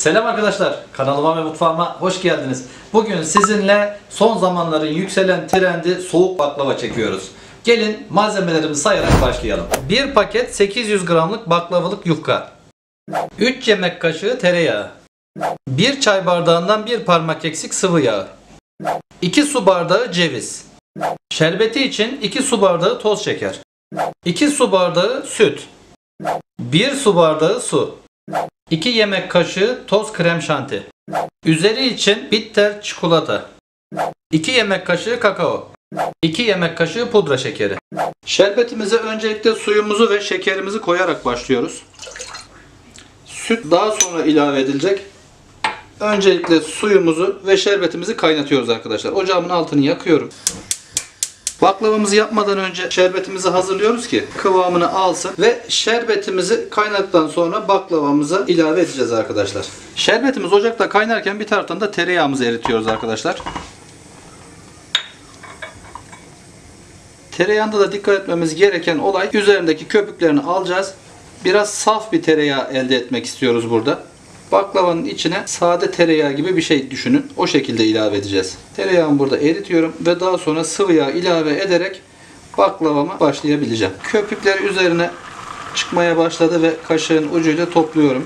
Selam arkadaşlar, kanalıma ve mutfağıma hoş geldiniz. Bugün sizinle son zamanların yükselen trendi soğuk baklava çekiyoruz. Gelin malzemelerimizi sayarak başlayalım. 1 paket 800 gramlık baklavalık yufka, 3 yemek kaşığı tereyağı, 1 çay bardağından 1 parmak eksik sıvı yağ, 2 su bardağı ceviz, şerbeti için 2 su bardağı toz şeker, 2 su bardağı süt, 1 su bardağı su, 2 yemek kaşığı toz krem şanti, üzeri için bitter çikolata, 2 yemek kaşığı kakao, 2 yemek kaşığı pudra şekeri. Şerbetimize öncelikle suyumuzu ve şekerimizi koyarak başlıyoruz. Süt daha sonra ilave edilecek. Öncelikle suyumuzu ve şerbetimizi kaynatıyoruz arkadaşlar. Ocağımın altını yakıyorum. Baklavamızı yapmadan önce şerbetimizi hazırlıyoruz ki kıvamını alsın ve şerbetimizi kaynadıktan sonra baklavamıza ilave edeceğiz arkadaşlar. Şerbetimiz ocakta kaynarken bir taraftan da tereyağımızı eritiyoruz arkadaşlar. Tereyağında da dikkat etmemiz gereken olay, üzerindeki köpüklerini alacağız. Biraz saf bir tereyağı elde etmek istiyoruz burada. Baklavanın içine sade tereyağı gibi bir şey düşünün. O şekilde ilave edeceğiz. Tereyağımı burada eritiyorum ve daha sonra sıvı yağ ilave ederek baklavama başlayabileceğim. Köpükler üzerine çıkmaya başladı ve kaşığın ucuyla topluyorum.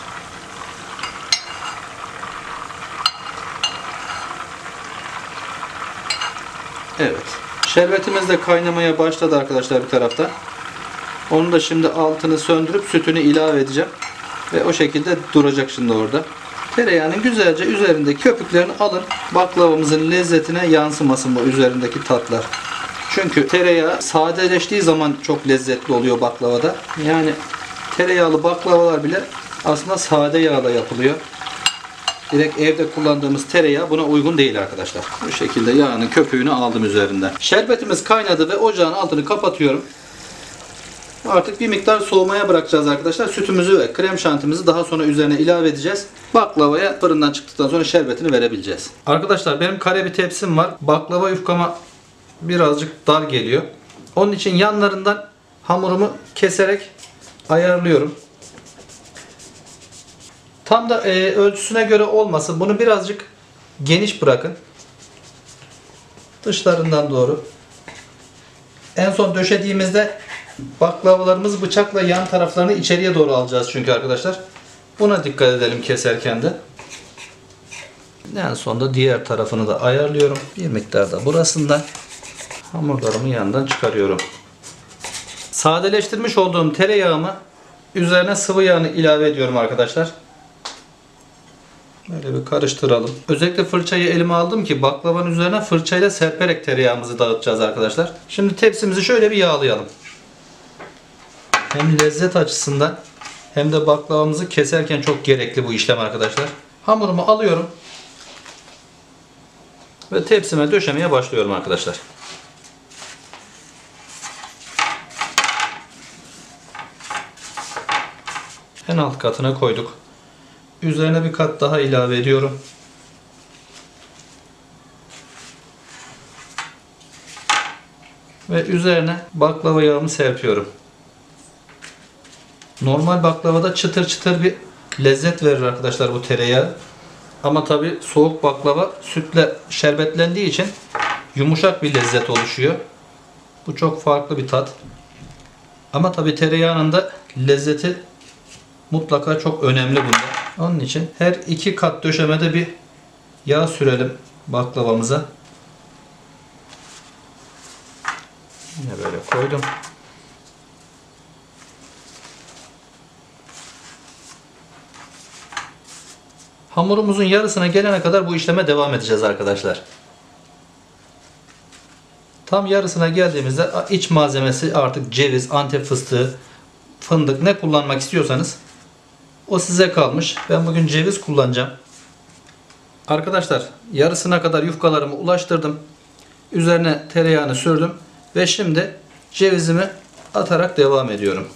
Evet. Şerbetimiz de kaynamaya başladı arkadaşlar bir tarafta. Onu da şimdi altını söndürüp sütünü ilave edeceğim. Ve o şekilde duracak şimdi orada. Tereyağının güzelce üzerindeki köpüklerini alın. Baklavamızın lezzetine yansımasın bu üzerindeki tatlar. Çünkü tereyağı sadeleştiği zaman çok lezzetli oluyor baklavada. Yani tereyağlı baklavalar bile aslında sade yağla yapılıyor. Direkt evde kullandığımız tereyağı buna uygun değil arkadaşlar. Bu şekilde yağının köpüğünü aldım üzerinden. Şerbetimiz kaynadı ve ocağın altını kapatıyorum. Artık bir miktar soğumaya bırakacağız arkadaşlar. Sütümüzü ve krem şantimizi daha sonra üzerine ilave edeceğiz. Baklavaya fırından çıktıktan sonra şerbetini verebileceğiz. Arkadaşlar benim kare bir tepsim var. Baklava yufkama birazcık dar geliyor. Onun için yanlarından hamurumu keserek ayarlıyorum. Tam da ölçüsüne göre olmasın. Bunu birazcık geniş bırakın. Dışlarından doğru. En son döşediğimizde baklavalarımızı bıçakla yan taraflarını içeriye doğru alacağız çünkü arkadaşlar. Buna dikkat edelim keserken de. En sonunda diğer tarafını da ayarlıyorum. Bir miktar da burasından hamurlarımı yandan çıkarıyorum. Sadeleştirmiş olduğum tereyağımı üzerine sıvı yağını ilave ediyorum arkadaşlar. Böyle bir karıştıralım. Özellikle fırçayı elime aldım ki baklavanın üzerine fırçayla serperek tereyağımızı dağıtacağız arkadaşlar. Şimdi tepsimizi şöyle bir yağlayalım. Hem lezzet açısından hem de baklavamızı keserken çok gerekli bu işlem arkadaşlar. Hamurumu alıyorum ve tepsime döşemeye başlıyorum arkadaşlar. En alt katına koyduk. Üzerine bir kat daha ilave ediyorum. Ve üzerine baklava yağımı serpiyorum. Normal baklavada çıtır çıtır bir lezzet verir arkadaşlar bu tereyağı. Ama tabi soğuk baklava sütle şerbetlendiği için yumuşak bir lezzet oluşuyor. Bu çok farklı bir tat. Ama tabi tereyağının da lezzeti mutlaka çok önemli bunda. Onun için her iki kat döşemede bir yağ sürelim baklavamıza. Yine böyle koydum. Hamurumuzun yarısına gelene kadar bu işleme devam edeceğiz arkadaşlar. Tam yarısına geldiğimizde iç malzemesi artık ceviz, antep fıstığı, fındık ne kullanmak istiyorsanız o size kalmış. Ben bugün ceviz kullanacağım. Arkadaşlar yarısına kadar yufkalarımı ulaştırdım. Üzerine tereyağını sürdüm ve şimdi cevizimi atarak devam ediyorum.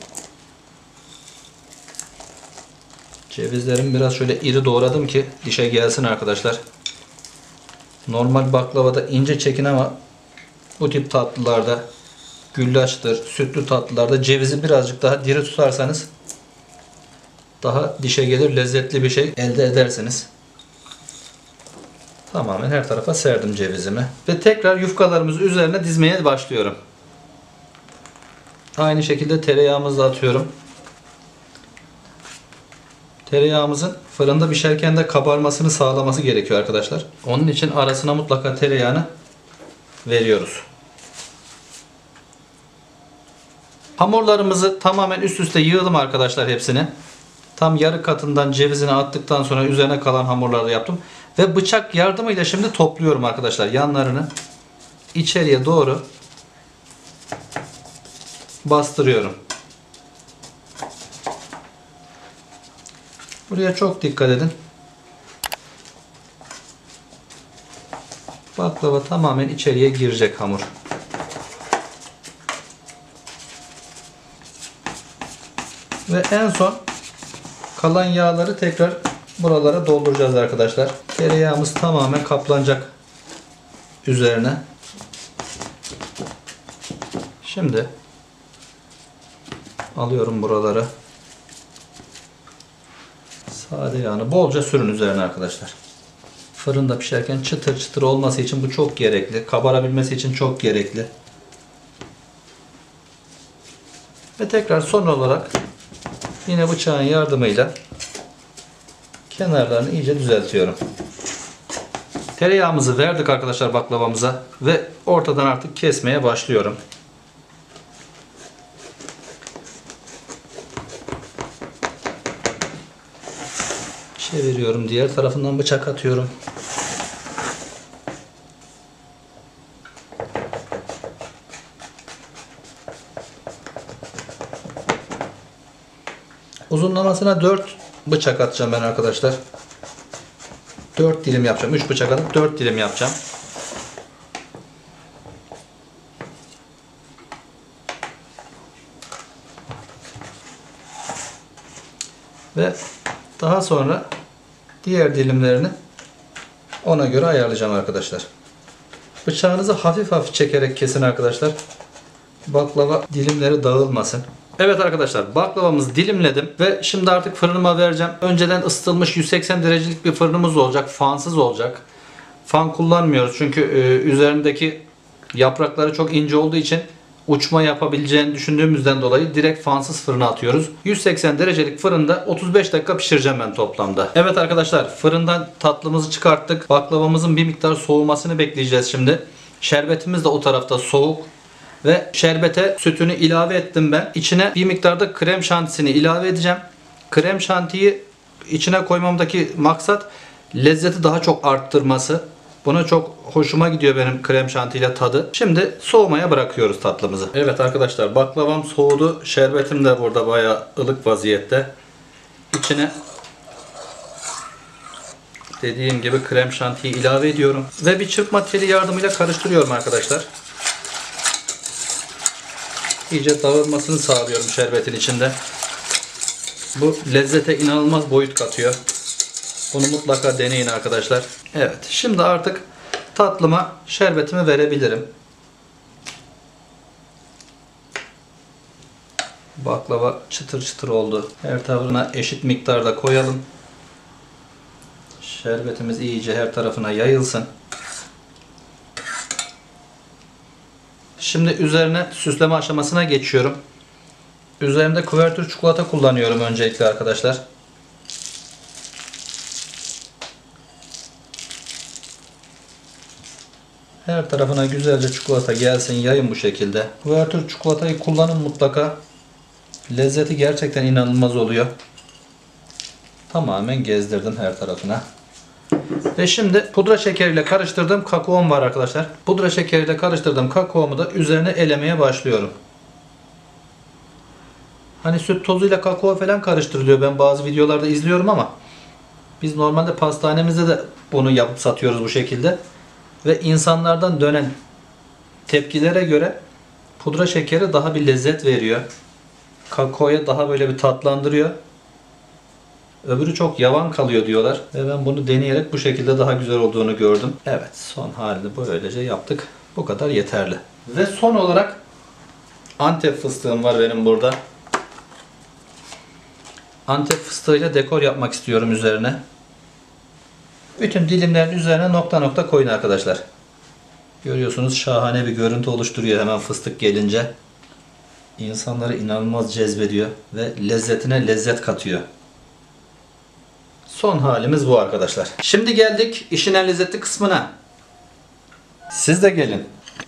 Cevizlerimi biraz şöyle iri doğradım ki dişe gelsin arkadaşlar. Normal baklavada ince çekin ama bu tip tatlılarda, güllaçtır, sütlü tatlılarda cevizi birazcık daha diri tutarsanız daha dişe gelir, lezzetli bir şey elde edersiniz. Tamamen her tarafa serdim cevizimi. Ve tekrar yufkalarımızı üzerine dizmeye başlıyorum. Aynı şekilde tereyağımızı da atıyorum. Tereyağımızın fırında pişerken de kabarmasını sağlaması gerekiyor arkadaşlar. Onun için arasına mutlaka tereyağını veriyoruz. Hamurlarımızı tamamen üst üste yığalım arkadaşlar hepsini. Tam yarı katından cevizini attıktan sonra üzerine kalan hamurları yaptım. Ve bıçak yardımıyla şimdi topluyorum arkadaşlar yanlarını. İçeriye doğru bastırıyorum. Buraya çok dikkat edin. Baklava tamamen içeriye girecek hamur. Ve en son kalan yağları tekrar buralara dolduracağız arkadaşlar. Tereyağımız tamamen kaplanacak üzerine. Şimdi alıyorum buraları. Sade yağını bolca sürün üzerine arkadaşlar. Fırında pişerken çıtır çıtır olması için bu çok gerekli. Kabarabilmesi için çok gerekli. Ve tekrar son olarak yine bıçağın yardımıyla kenarlarını iyice düzeltiyorum. Tereyağımızı verdik arkadaşlar baklavamıza ve ortadan artık kesmeye başlıyorum. Çeviriyorum. Diğer tarafından bıçak atıyorum. Uzunlamasına 4 bıçak atacağım ben arkadaşlar. 4 dilim yapacağım. 3 bıçak atıp 4 dilim yapacağım. Ve daha sonra diğer dilimlerini ona göre ayarlayacağım arkadaşlar. Bıçağınızı hafif hafif çekerek kesin arkadaşlar. Baklava dilimleri dağılmasın. Evet arkadaşlar, baklavamızı dilimledim ve şimdi artık fırınıma vereceğim. Önceden ısıtılmış 180 derecelik bir fırınımız olacak. Fansız olacak. Fan kullanmıyoruz çünkü üzerindeki yaprakları çok ince olduğu için uçma yapabileceğini düşündüğümüzden dolayı direkt fansız fırına atıyoruz. 180 derecelik fırında 35 dakika pişireceğim ben toplamda. Evet arkadaşlar, fırından tatlımızı çıkarttık. Baklavamızın bir miktar soğumasını bekleyeceğiz şimdi. Şerbetimiz de o tarafta soğuk. Ve şerbete sütünü ilave ettim ben. İçine bir miktarda krem şantisini ilave edeceğim. Krem şantiyi içine koymamdaki maksat lezzeti daha çok arttırması. Buna çok hoşuma gidiyor benim krem şantiyle tadı. Şimdi soğumaya bırakıyoruz tatlımızı. Evet arkadaşlar, baklavam soğudu. Şerbetim de burada bayağı ılık vaziyette. İçine dediğim gibi krem şantiyi ilave ediyorum. Ve bir çırpma teli yardımıyla karıştırıyorum arkadaşlar. İyice dağılmasını sağlıyorum şerbetin içinde. Bu lezzete inanılmaz boyut katıyor. Bunu mutlaka deneyin arkadaşlar. Evet, şimdi artık tatlıma şerbetimi verebilirim. Baklava çıtır çıtır oldu. Her tarafına eşit miktarda koyalım. Şerbetimiz iyice her tarafına yayılsın. Şimdi üzerine süsleme aşamasına geçiyorum. Üzerinde kuvertür çikolata kullanıyorum öncelikle arkadaşlar. Her tarafına güzelce çikolata gelsin, yayın bu şekilde. Kuvertür çikolatayı kullanın mutlaka. Lezzeti gerçekten inanılmaz oluyor. Tamamen gezdirdim her tarafına. Ve şimdi pudra şekeriyle karıştırdığım kakaom var arkadaşlar. Pudra şekeriyle karıştırdığım kakaomu da üzerine elemeye başlıyorum. Hani süt tozuyla kakao falan karıştırılıyor. Ben bazı videolarda izliyorum ama biz normalde pastanemizde de bunu yapıp satıyoruz bu şekilde. Ve insanlardan dönen tepkilere göre pudra şekeri daha bir lezzet veriyor. Kakaoya daha böyle bir tatlandırıyor. Öbürü çok yavan kalıyor diyorlar. Ve ben bunu deneyerek bu şekilde daha güzel olduğunu gördüm. Evet, son halini böylece yaptık. Bu kadar yeterli. Ve son olarak Antep fıstığım var benim burada. Antep fıstığıyla dekor yapmak istiyorum üzerine. Bütün dilimlerin üzerine nokta nokta koyun arkadaşlar. Görüyorsunuz şahane bir görüntü oluşturuyor hemen fıstık gelince. İnsanları inanılmaz cezbediyor ve lezzetine lezzet katıyor. Son halimiz bu arkadaşlar. Şimdi geldik işin en lezzetli kısmına. Siz de gelin.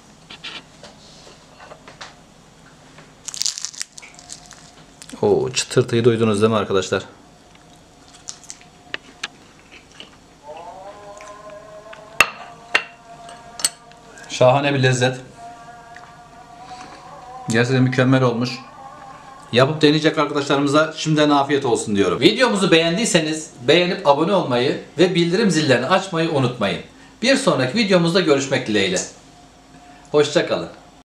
O çıtırtıyı duydunuz değil mi arkadaşlar? Şahane bir lezzet. Gerçekten mükemmel olmuş. Yapıp deneyecek arkadaşlarımıza şimdiden afiyet olsun diyorum. Videomuzu beğendiyseniz beğenip abone olmayı ve bildirim zillerini açmayı unutmayın. Bir sonraki videomuzda görüşmek dileğiyle. Hoşça kalın.